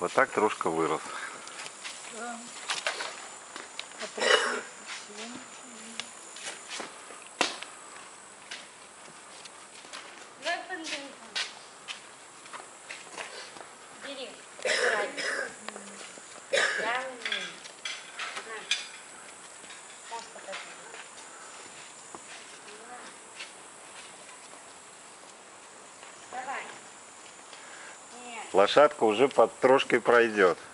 Вот так трошка вырос. Да. Бери, убирай. Я умею. Можешь показать? Давай. Нет. Лошадка уже под трошкой пройдет.